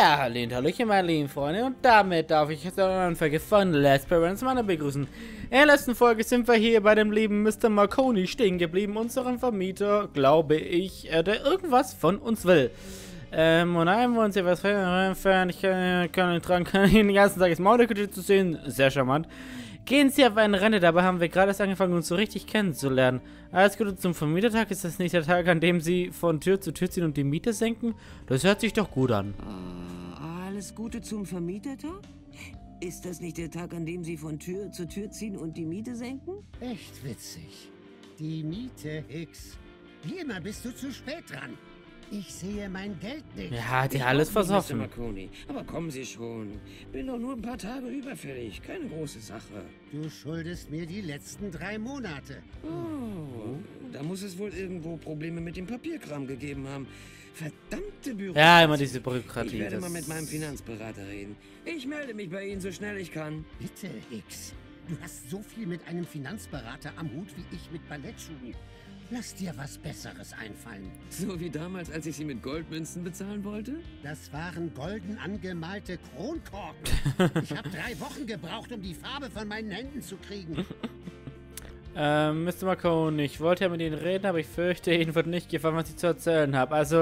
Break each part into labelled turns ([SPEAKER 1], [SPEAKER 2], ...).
[SPEAKER 1] Ja, hallöchen, meine lieben Freunde, und damit darf ich jetzt eine Folge von Let's Play Random Manor begrüßen. In der letzten Folge sind wir hier bei dem lieben Mr. Marconi stehen geblieben, unserem Vermieter, glaube ich, der irgendwas von uns will. Und einem wollen sie was fern, ich kann ihn den ganzen Tag das Mauleküche zu sehen, sehr charmant. Gehen Sie auf ein Rennen, dabei haben wir gerade erst angefangen, uns so richtig kennenzulernen. Alles Gute zum Vermietertag, ist das nicht der Tag, an dem Sie von Tür zu Tür ziehen und die Miete senken? Das hört sich doch gut an.
[SPEAKER 2] Alles Gute zum Vermietertag? Ist das nicht der Tag, an dem Sie von Tür zu Tür ziehen und die Miete senken?
[SPEAKER 3] Echt witzig. Die Miete, Hicks. Wie immer bist du zu spät dran. Ich sehe mein Geld nicht.
[SPEAKER 1] Ja, hat ja alles versoffen.
[SPEAKER 2] Mr. Marconi. Aber kommen Sie schon. Bin doch nur ein paar Tage überfällig. Keine große Sache.
[SPEAKER 3] Du schuldest mir die letzten 3 Monate.
[SPEAKER 2] Oh, da muss es wohl irgendwo Probleme mit dem Papierkram gegeben haben. Verdammte Bürokratie.
[SPEAKER 1] Ja, immer diese Bürokratie.
[SPEAKER 2] Ich werde mal mit meinem Finanzberater reden. Ich melde mich bei Ihnen so schnell ich kann.
[SPEAKER 3] Bitte, Hicks. Du hast so viel mit einem Finanzberater am Hut wie ich mit Ballettschuhen. Lass dir was Besseres einfallen.
[SPEAKER 2] So wie damals, als ich Sie mit Goldmünzen bezahlen wollte?
[SPEAKER 3] Das waren golden angemalte Kronkorken. Ich habe 3 Wochen gebraucht, um die Farbe von meinen Händen zu kriegen.
[SPEAKER 1] Mr. Marconi, ich wollte ja mit Ihnen reden, aber ich fürchte, Ihnen wird nicht gefallen, was ich zu erzählen habe. Also,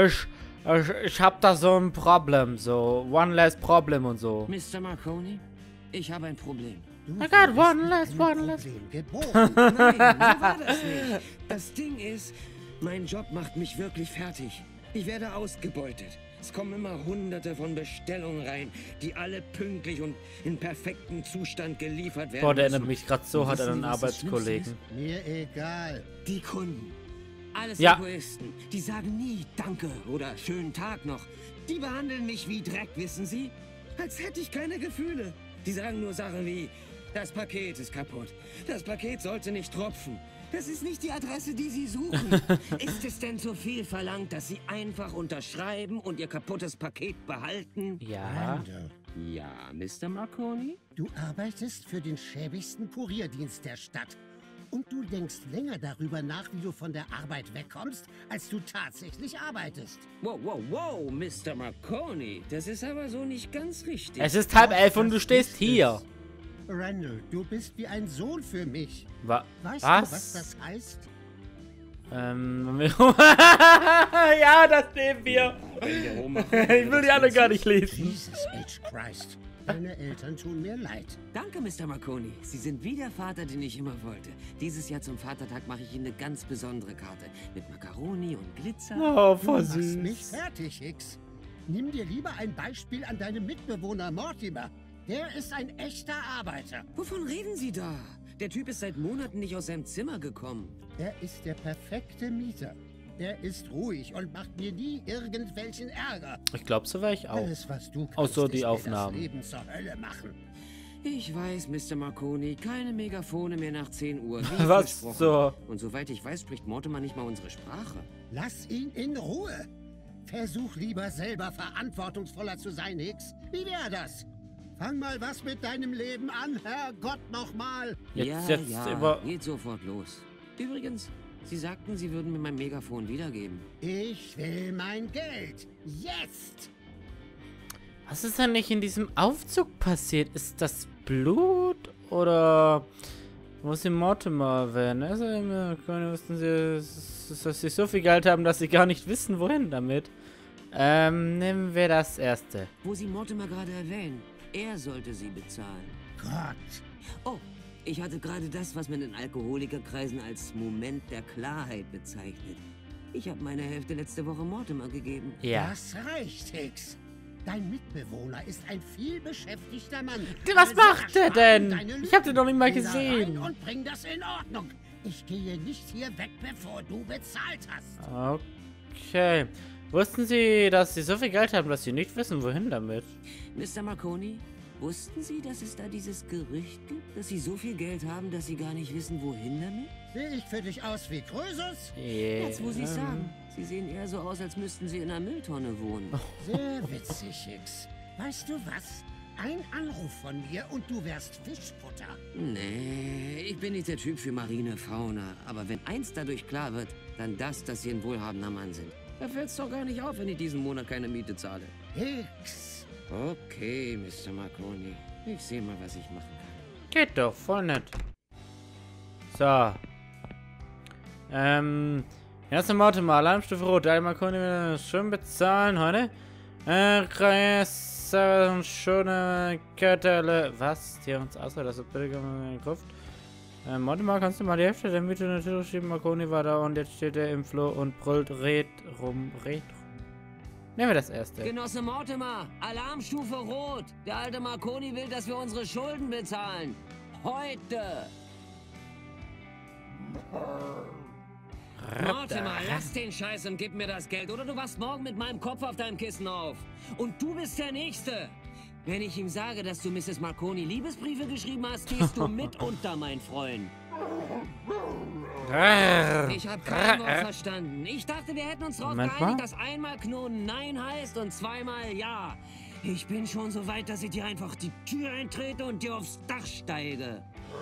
[SPEAKER 1] ich habe da so ein Problem, so one less Problem und so.
[SPEAKER 2] Mr. Marconi, ich habe ein Problem.
[SPEAKER 1] I got one less.
[SPEAKER 3] Geboren.
[SPEAKER 2] Nein, so war das nicht. Das Ding ist, mein Job macht mich wirklich fertig. Ich werde ausgebeutet. Es kommen immer Hunderte von Bestellungen rein, die alle pünktlich und in perfektem Zustand geliefert werden.
[SPEAKER 1] Boah, der
[SPEAKER 2] müssen.
[SPEAKER 1] erinnert mich gerade so hart an einen
[SPEAKER 2] Wissen Sie, was das
[SPEAKER 1] Arbeitskollegen.
[SPEAKER 2] Schlimmste
[SPEAKER 3] Mir egal.
[SPEAKER 2] ist? Die Kunden. Alles
[SPEAKER 1] Ja.
[SPEAKER 2] Egoisten. Die sagen nie Danke oder schönen Tag noch. Die behandeln mich wie Dreck, wissen Sie? Als hätte ich keine Gefühle. Die sagen nur Sachen wie: Das Paket ist kaputt. Das Paket sollte nicht tropfen. Das ist nicht die Adresse, die Sie suchen. Ist es denn zu viel verlangt, dass Sie einfach unterschreiben und Ihr kaputtes Paket behalten?
[SPEAKER 1] Ja.
[SPEAKER 3] Randall,
[SPEAKER 2] Ja, Mr. Marconi?
[SPEAKER 3] du arbeitest für den schäbigsten Kurierdienst der Stadt. Und du denkst länger darüber nach, wie du von der Arbeit wegkommst, als du tatsächlich arbeitest.
[SPEAKER 2] Wow, wow, wow, Mr. Marconi. Das ist aber so nicht ganz richtig.
[SPEAKER 1] Es ist 10:30 und du stehst hier.
[SPEAKER 3] Randall, du bist wie ein Sohn für mich.
[SPEAKER 1] Was?
[SPEAKER 3] Weißt du, was das heißt?
[SPEAKER 1] Ja, das nehmen wir.
[SPEAKER 2] Wenn wir rummachen,
[SPEAKER 1] Ich will die alle gar nicht lesen.
[SPEAKER 3] Jesus H. Christ. Deine Eltern tun mir leid.
[SPEAKER 2] Danke, Mr. Marconi. Sie sind wie der Vater, den ich immer wollte. Dieses Jahr zum Vatertag mache ich Ihnen eine ganz besondere Karte. Mit Macaroni und Glitzer.
[SPEAKER 1] Oh,
[SPEAKER 3] Du
[SPEAKER 1] voll
[SPEAKER 3] machst mich
[SPEAKER 1] süß.
[SPEAKER 3] fertig, Hicks. Nimm dir lieber ein Beispiel an deinem Mitbewohner Mortimer. Der ist ein echter Arbeiter.
[SPEAKER 2] Wovon reden Sie da? Der Typ ist seit Monaten nicht aus seinem Zimmer gekommen.
[SPEAKER 3] Er ist der perfekte Mieter. Er ist ruhig und macht mir nie irgendwelchen Ärger.
[SPEAKER 1] Ich glaube, so wäre ich auch.
[SPEAKER 3] Alles, was du kannst,
[SPEAKER 1] Außer die
[SPEAKER 3] ist mir
[SPEAKER 1] Aufnahmen.
[SPEAKER 3] das Leben zur Hölle machen.
[SPEAKER 2] Ich weiß, Mr. Marconi, keine Megafone mehr nach 10 Uhr. Wie
[SPEAKER 1] Was
[SPEAKER 2] versprochen.
[SPEAKER 1] so?
[SPEAKER 2] Und soweit ich weiß, spricht Mortimer nicht mal unsere Sprache.
[SPEAKER 3] Lass ihn in Ruhe. Versuch lieber selber verantwortungsvoller zu sein, Hicks. Wie wäre das? Fang mal was mit deinem Leben an, Herrgott nochmal.
[SPEAKER 1] Jetzt
[SPEAKER 2] geht sofort los. Übrigens, Sie sagten, Sie würden mir mein Megafon wiedergeben.
[SPEAKER 3] Ich will mein Geld. Jetzt.
[SPEAKER 1] Was ist denn nicht in diesem Aufzug passiert? Ist das Blut oder muss die Mortimer werden? Also, wussten Sie, dass sie so viel Geld haben, dass sie gar nicht wissen, wohin damit. Nehmen wir das erste.
[SPEAKER 2] Wo Sie Mortimer gerade erwähnen, er sollte Sie bezahlen.
[SPEAKER 3] Gott.
[SPEAKER 2] Oh, ich hatte gerade das, was man in Alkoholikerkreisen als Moment der Klarheit bezeichnet. Ich habe meine Hälfte letzte Woche Mortimer gegeben.
[SPEAKER 1] Ja.
[SPEAKER 3] Das reicht, Hicks. Dein Mitbewohner ist ein vielbeschäftigter Mann.
[SPEAKER 1] Was
[SPEAKER 3] Also
[SPEAKER 1] macht er
[SPEAKER 3] erspare
[SPEAKER 1] denn?
[SPEAKER 3] deine
[SPEAKER 1] Ich hab den noch nicht mal
[SPEAKER 3] Geh da
[SPEAKER 1] gesehen.
[SPEAKER 3] rein und bring das in Ordnung. Ich gehe nicht hier weg, bevor du bezahlt hast.
[SPEAKER 1] Okay. Wussten Sie, dass Sie so viel Geld haben, dass Sie nicht wissen, wohin damit?
[SPEAKER 2] Mr. Marconi, wussten Sie, dass es da dieses Gerücht gibt, dass Sie so viel Geld haben, dass Sie gar nicht wissen, wohin damit?
[SPEAKER 3] Sehe ich für dich aus wie Krösus?
[SPEAKER 2] Jetzt muss ich sagen, Sie sehen eher so aus, als müssten Sie in einer Mülltonne wohnen.
[SPEAKER 3] Sehr witzig, Hicks. Weißt du was? Ein Anruf von mir und du wärst Fischfutter.
[SPEAKER 2] Nee, ich bin nicht der Typ für marine Fauna. Aber wenn eins dadurch klar wird, dann das, dass Sie ein wohlhabender Mann sind. Da fällt's doch gar nicht auf, wenn ich diesen Monat keine Miete zahle.
[SPEAKER 3] Hicks.
[SPEAKER 2] Okay, Mr. Marconi. Ich sehe mal, was ich machen kann.
[SPEAKER 1] Geht doch, voll nett. So. Erst im Auto mal. Alarmstufe Rot. Einmal Marconi wieder schön bezahlen heute. Schöne Kartelle. Was? Die uns außer das ist bitte gekauft. Mal kannst du mal die Hälfte der Miete natürlich schieben. Marconi war da und jetzt steht er im Flur und brüllt, red rum. Nehmen wir das erste.
[SPEAKER 2] Genosse Mortimer, Alarmstufe Rot. Der alte Marconi will, dass wir unsere Schulden bezahlen. Heute. Mortimer, lass den Scheiß und gib mir das Geld. Oder du wachst morgen mit meinem Kopf auf deinem Kissen auf. Und du bist der Nächste. Wenn ich ihm sage, dass du Mrs. Marconi Liebesbriefe geschrieben hast, gehst du mit unter, mein Freund. Ich habe kein Wort verstanden. Ich dachte, wir hätten uns darauf geeinigt, dass einmal Knoten Nein heißt und zweimal Ja. Ich bin schon so weit, dass ich dir einfach die Tür eintrete und dir aufs Dach steige.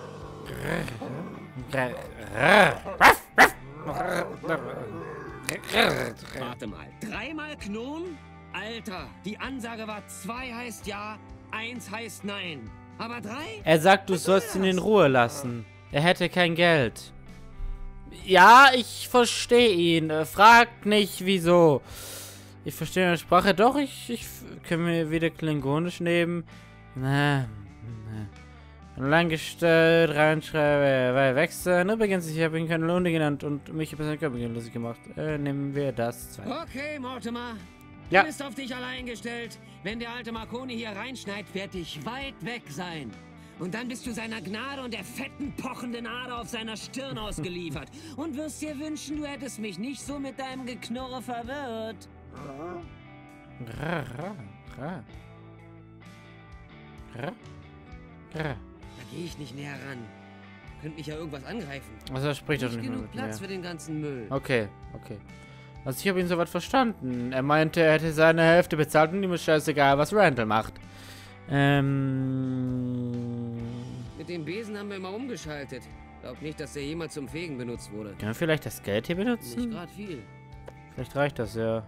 [SPEAKER 2] Warte mal. 3-mal Knoten? Alter, die Ansage war 2 heißt Ja, 1 heißt Nein. Aber 3?
[SPEAKER 1] Er sagt, du sollst ihn in Ruhe lassen. Er hätte kein Geld. Ja, ich verstehe ihn. Fragt nicht, wieso. Ich verstehe eine Sprache. Doch, ich kann mir wieder Klingonisch nehmen. Langgestellt, reinschreibe, weil wechseln. Übrigens, ich habe ihn keine Lohne genannt und mich ein bisschen körperlich gemacht. Nehmen wir das 2.
[SPEAKER 2] Okay, Mortimer.
[SPEAKER 1] Ja.
[SPEAKER 2] Du bist auf dich allein gestellt. Wenn der alte Marconi hier reinschneit, werd ich weit weg sein. Und dann bist du seiner Gnade und der fetten, pochenden Ader auf seiner Stirn ausgeliefert. Und wirst dir wünschen, du hättest mich nicht so mit deinem Geknurre verwirrt. Da gehe ich nicht näher ran. Könnte mich ja irgendwas angreifen.
[SPEAKER 1] Also er spricht doch
[SPEAKER 2] Nicht
[SPEAKER 1] nicht mehr
[SPEAKER 2] genug
[SPEAKER 1] mit
[SPEAKER 2] Platz
[SPEAKER 1] mir.
[SPEAKER 2] für den ganzen Müll.
[SPEAKER 1] Okay. Also ich habe ihn soweit verstanden. Er meinte, er hätte seine Hälfte bezahlt und ihm ist scheißegal, was Randall macht.
[SPEAKER 2] Mit dem Besen haben wir immer umgeschaltet. Glaub nicht, dass der jemals zum Fegen benutzt wurde.
[SPEAKER 1] Können wir vielleicht das Geld hier
[SPEAKER 2] Nicht
[SPEAKER 1] benutzen?
[SPEAKER 2] gerade viel.
[SPEAKER 1] Vielleicht reicht das ja.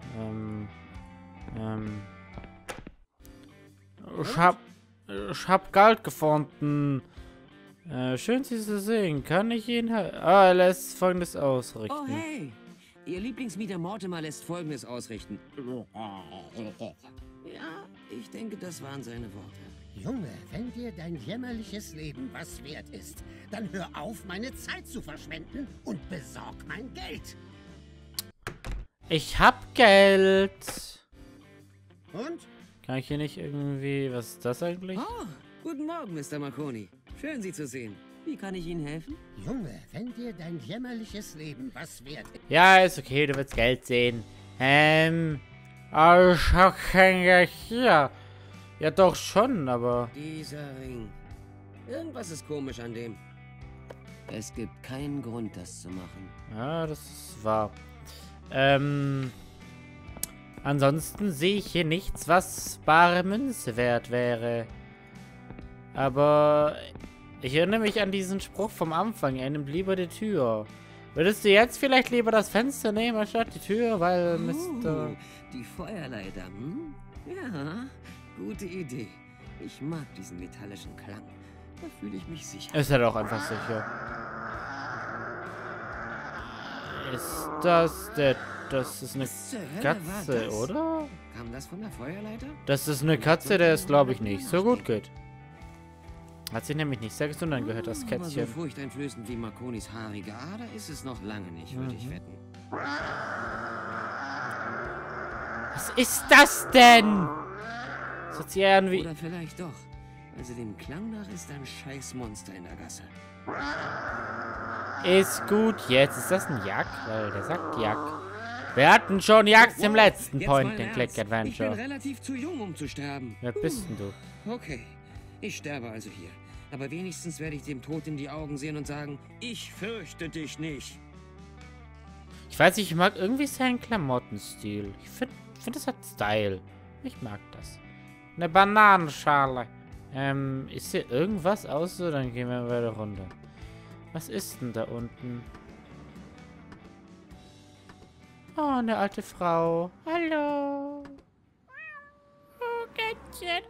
[SPEAKER 1] Ich hab Geld gefunden. Schön, Sie zu sehen. Kann ich Ihnen... er lässt Folgendes ausrichten.
[SPEAKER 2] Oh, hey. Ihr Lieblingsmieter Mortimer lässt Folgendes ausrichten. Ja, ich denke, das waren seine Worte.
[SPEAKER 3] Junge, wenn dir dein jämmerliches Leben was wert ist, dann hör auf, meine Zeit zu verschwenden und besorg mein Geld.
[SPEAKER 1] Ich hab Geld.
[SPEAKER 3] Und?
[SPEAKER 1] Kann ich hier nicht irgendwie... Was ist das eigentlich?
[SPEAKER 2] Oh, guten Morgen, Mr. Marconi. Schön, Sie zu sehen. Wie kann ich Ihnen helfen?
[SPEAKER 3] Junge, wenn dir dein jämmerliches Leben was wert ist...
[SPEAKER 1] Ja, ist okay, du willst Geld sehen. Aber ich hab kein Geld hier. Ja, doch schon, aber...
[SPEAKER 2] Dieser Ring. Irgendwas ist komisch an dem. Es gibt keinen Grund, das zu machen.
[SPEAKER 1] Ja, das ist wahr. Ansonsten sehe ich hier nichts, was bare Münze wert wäre. Aber ich erinnere mich an diesen Spruch vom Anfang. Er nimmt lieber die Tür. Würdest du jetzt vielleicht lieber das Fenster nehmen, anstatt die Tür? Weil, Mr.
[SPEAKER 2] Die Feuerleiter, hm? Ja, gute Idee. Ich mag diesen metallischen Klang. Da fühle ich mich sicher.
[SPEAKER 1] Ist er doch einfach sicher. Ist das der... Das ist eine
[SPEAKER 2] Was zur Hölle war
[SPEAKER 1] Katze,
[SPEAKER 2] das?
[SPEAKER 1] oder?
[SPEAKER 2] Kam das von der Feuerleiter?
[SPEAKER 1] Das ist eine Katze, der es, glaube ich, nicht so gut geht. Hat sich nämlich nicht sehr gesund angehört, das
[SPEAKER 2] Aber so
[SPEAKER 1] Kätzchen.
[SPEAKER 2] furchteinflößend wie Marconis haarige Ader ist es noch lange nicht, würde ich wetten.
[SPEAKER 1] Was ist das denn? Das hört sich eher an wie...
[SPEAKER 2] Oder vielleicht doch. Also dem Klang nach ist ein Scheißmonster in der Gasse.
[SPEAKER 1] Ist gut jetzt. Ist das ein Jack? Weil der sagt Jack. Wir hatten schon Jacks im letzten
[SPEAKER 2] Jetzt mal
[SPEAKER 1] Point-and-Click
[SPEAKER 2] ernst. Ich bin
[SPEAKER 1] Adventure.
[SPEAKER 2] relativ zu jung, um zu sterben.
[SPEAKER 1] Wer bist denn du?
[SPEAKER 2] Okay, ich sterbe also hier. Aber wenigstens werde ich dem Tod in die Augen sehen und sagen, ich fürchte dich nicht.
[SPEAKER 1] Ich weiß nicht, ich mag irgendwie seinen Klamottenstil. Ich find, das hat Style. Ich mag das. Eine Bananenschale. Ist hier irgendwas außer? Dann gehen wir weiter runter. Was ist denn da unten? Oh, eine alte Frau. Hallo. Oh, Kätzchen.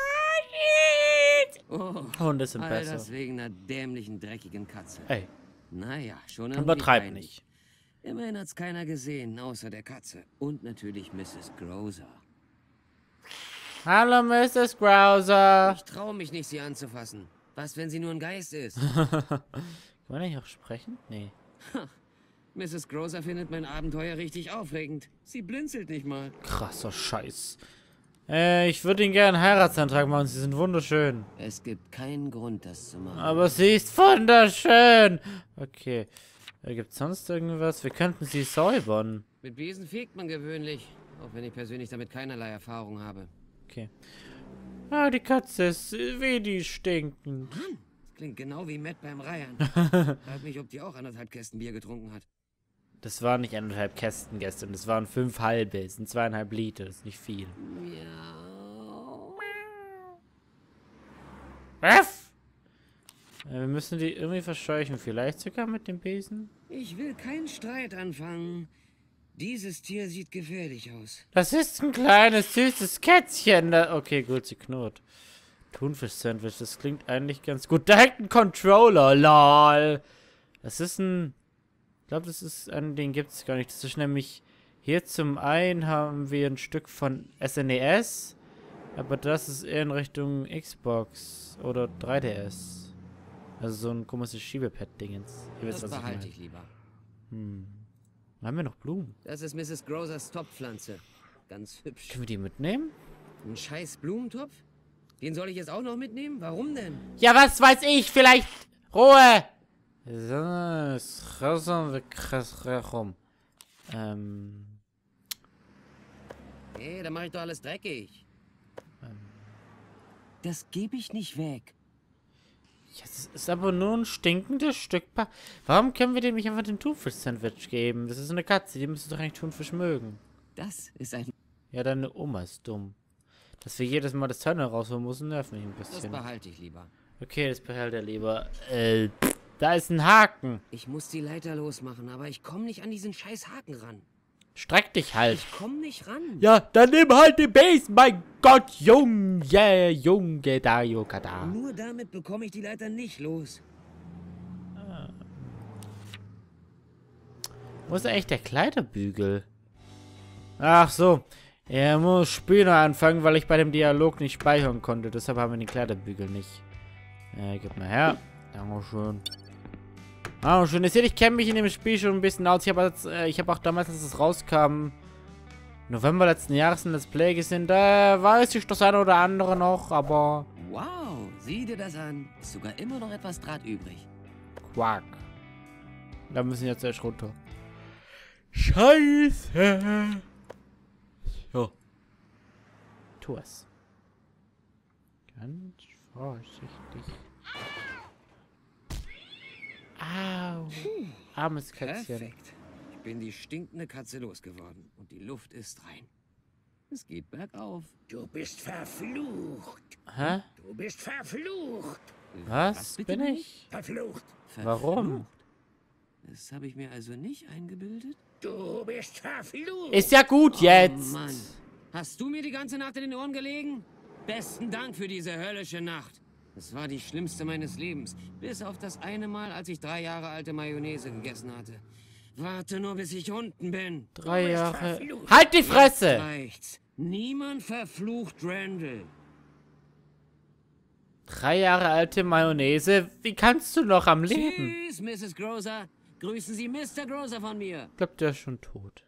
[SPEAKER 2] Oh,
[SPEAKER 1] Hunde sind
[SPEAKER 2] all
[SPEAKER 1] besser.
[SPEAKER 2] das wegen einer dämlichen, dreckigen Katze.
[SPEAKER 1] Ey,
[SPEAKER 2] Naja, schon irgendwie
[SPEAKER 1] übertreib
[SPEAKER 2] peinlich.
[SPEAKER 1] nicht.
[SPEAKER 2] Immerhin hat's keiner gesehen, außer der Katze. Und natürlich Mrs. Grocer.
[SPEAKER 1] Hallo, Mrs. Grauser.
[SPEAKER 2] Ich traue mich nicht, sie anzufassen. Was, wenn sie nur ein Geist ist?
[SPEAKER 1] Kann man nicht auch sprechen? Nee.
[SPEAKER 2] Mrs. Grocer findet mein Abenteuer richtig aufregend. Sie blinzelt nicht mal.
[SPEAKER 1] Krasser Scheiß. Ich würde Ihnen gerne einen Heiratsantrag machen. Sie sind wunderschön.
[SPEAKER 2] Es gibt keinen Grund, das zu machen.
[SPEAKER 1] Aber sie ist wunderschön. Okay. Gibt es sonst irgendwas? Wir könnten sie säubern.
[SPEAKER 2] Mit Besen fegt man gewöhnlich. Auch wenn ich persönlich damit keinerlei Erfahrung habe.
[SPEAKER 1] Okay. Ah, die Katze ist wie die stinken.
[SPEAKER 2] Das klingt genau wie Matt beim Reiern. Frag mich, ob die auch 1,5 Kästen Bier getrunken hat.
[SPEAKER 1] Das waren nicht 1,5 Kästen gestern. Das waren 5 halbe. Das sind 2,5 Liter. Das ist nicht viel.
[SPEAKER 2] Miau.
[SPEAKER 1] Ruff! Wir müssen die irgendwie verscheuchen. Vielleicht sogar mit dem Besen.
[SPEAKER 2] Ich will keinen Streit anfangen. Dieses Tier sieht gefährlich aus.
[SPEAKER 1] Das ist ein kleines, süßes Kätzchen. Okay, gut, sie knurrt. Thunfisch-Sandwich, das klingt eigentlich ganz gut. Da hängt ein Controller, lol. Das ist ein... Ich glaube, das ist ein... Den gibt es gar nicht. Das ist nämlich... Hier zum einen haben wir ein Stück von SNES. Aber das ist eher in Richtung Xbox oder 3DS. Also so ein komisches Schiebepad-Dingens. Ihr wisst,
[SPEAKER 2] Das
[SPEAKER 1] was ich
[SPEAKER 2] behalte
[SPEAKER 1] meine.
[SPEAKER 2] ich lieber.
[SPEAKER 1] Haben wir noch Blumen?
[SPEAKER 2] Das ist Mrs. Grocers Topfpflanze. Ganz hübsch.
[SPEAKER 1] Können wir die mitnehmen?
[SPEAKER 2] Ein scheiß Blumentopf? Den soll ich jetzt auch noch mitnehmen? Warum denn?
[SPEAKER 1] Ja, was weiß ich? Vielleicht... Ruhe!
[SPEAKER 2] Hey, da mache ich doch alles dreckig. Das gebe ich nicht weg.
[SPEAKER 1] Ja, das ist aber nur ein stinkendes Stück. Warum können wir dem nicht einfach den Thunfisch-Sandwich geben? Das ist eine Katze, die müsste doch eigentlich Thunfisch mögen.
[SPEAKER 2] Das ist ein...
[SPEAKER 1] Ja, deine Oma ist dumm. Dass wir jedes Mal das Teil rausholen müssen, nervt mich ein
[SPEAKER 2] Das
[SPEAKER 1] bisschen.
[SPEAKER 2] behalte ich lieber.
[SPEAKER 1] Okay, das behält er lieber. Da ist ein Haken.
[SPEAKER 2] Ich muss die Leiter losmachen, aber ich komme nicht an diesen scheiß Haken ran.
[SPEAKER 1] Streck dich halt.
[SPEAKER 2] Ich komme nicht ran.
[SPEAKER 1] Ja, dann nimm halt den Base. Mein Gott, Junge, da, Yokada.
[SPEAKER 2] Nur damit bekomme ich die Leiter nicht los.
[SPEAKER 1] Wo ist eigentlich der Kleiderbügel? Ach so. Er muss später anfangen, weil ich bei dem Dialog nicht speichern konnte. Deshalb haben wir den Kleiderbügel nicht. Gib mal her. Dankeschön. Dankeschön. Ihr seht, ich kenne mich in dem Spiel schon ein bisschen aus. Ich habe auch damals, als es rauskam, November letzten Jahres ein Let's Play gesehen. Da weiß ich das eine oder andere noch, aber...
[SPEAKER 2] Wow, sieh dir das an. Ist sogar immer noch etwas Draht übrig.
[SPEAKER 1] Quack. Da müssen wir jetzt erst runter. Scheiße. So. Tu es. Ganz vorsichtig. Au. Armes Kätzchen.
[SPEAKER 2] Perfekt. Ich bin die stinkende Katze losgeworden und die Luft ist rein. Es geht bergauf.
[SPEAKER 3] Du bist verflucht.
[SPEAKER 1] Hä?
[SPEAKER 3] Du bist verflucht.
[SPEAKER 1] Was
[SPEAKER 2] bitte
[SPEAKER 1] bin
[SPEAKER 2] nicht?
[SPEAKER 1] ich?
[SPEAKER 3] Verflucht.
[SPEAKER 1] Warum?
[SPEAKER 2] Das habe ich mir also nicht eingebildet?
[SPEAKER 3] Du bist verflucht.
[SPEAKER 1] Ist ja gut jetzt.
[SPEAKER 2] Oh Mann. Hast du mir die ganze Nacht in den Ohren gelegen? Besten Dank für diese höllische Nacht. Es war die schlimmste meines Lebens. Bis auf das eine Mal, als ich 3 Jahre alte Mayonnaise gegessen hatte. Warte nur, bis ich unten bin.
[SPEAKER 1] 3 Jahre.
[SPEAKER 3] verflucht.
[SPEAKER 1] Halt die
[SPEAKER 2] Jetzt
[SPEAKER 1] Fresse!
[SPEAKER 2] reicht's. Niemand verflucht Randall.
[SPEAKER 1] 3 Jahre alte Mayonnaise. Wie kannst du noch am Leben?
[SPEAKER 2] Tschüss, Mrs. Grocer. Grüßen Sie Mr. Grocer von mir.
[SPEAKER 1] Ich glaube, der ist schon tot.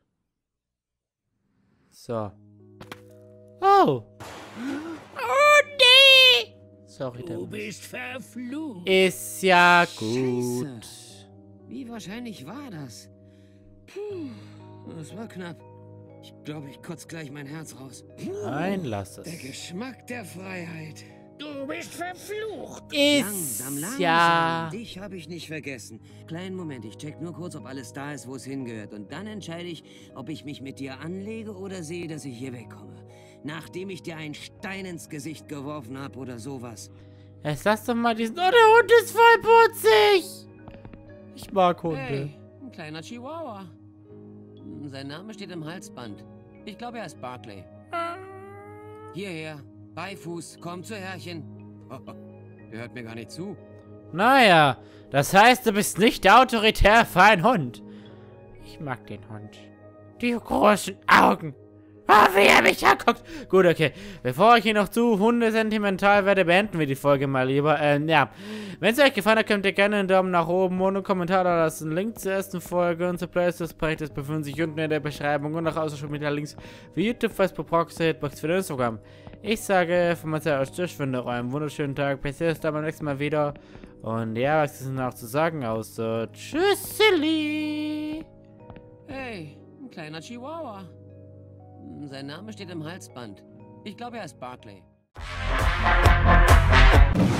[SPEAKER 1] So. Oh. Oh, nee. Sorry,
[SPEAKER 3] Du
[SPEAKER 1] der
[SPEAKER 3] bist verflucht.
[SPEAKER 1] ist ja gut.
[SPEAKER 2] Scheiße. Wie wahrscheinlich war das? Puh, das war knapp. Ich glaube, ich kotze gleich mein Herz raus.
[SPEAKER 1] Nein, lass
[SPEAKER 2] Der
[SPEAKER 1] es.
[SPEAKER 2] Geschmack der Freiheit.
[SPEAKER 3] Du bist verflucht.
[SPEAKER 1] Ist
[SPEAKER 2] Langsam.
[SPEAKER 1] ja...
[SPEAKER 2] Dich habe ich nicht vergessen. Kleinen Moment, ich check nur kurz, ob alles da ist, wo es hingehört. Und dann entscheide ich, ob ich mich mit dir anlege oder sehe, dass ich hier wegkomme. Nachdem ich dir einen Stein ins Gesicht geworfen habe oder sowas.
[SPEAKER 1] Jetzt lass doch mal diesen... Oh, der Hund ist voll putzig. Ich mag Hunde.
[SPEAKER 2] Hey, ein kleiner Chihuahua. Sein Name steht im Halsband. Ich glaube, er ist Barclay. Hierher. Beifuß. Komm zu Herrchen. Der hört mir gar nicht zu.
[SPEAKER 1] Naja, das heißt, du bist nicht autoritär für einen Hund. Ich mag den Hund. Die großen Augen. Oh, wie er mich anguckt. Gut, okay. Bevor ich hier noch zu hundesentimental werde, beenden wir die Folge mal lieber. Ja. Wenn es euch gefallen hat, könnt ihr gerne einen Daumen nach oben und einen Kommentar da lassen. Link zur ersten Folge und zur Playlist des Projektes befinden sich unten in der Beschreibung und auch außer mit Links wie YouTube, Facebook, Proxy, Hitbox für Instagram. Ich sage von meiner Seite aus Tschüss, wünsche euch einen wunderschönen Tag. Bis dann beim nächsten Mal wieder. Und ja, was ist noch zu sagen außer Tschüss, Silly.
[SPEAKER 2] Hey, ein kleiner Chihuahua. Sein Name steht im Halsband. Ich glaube, er ist Barclay.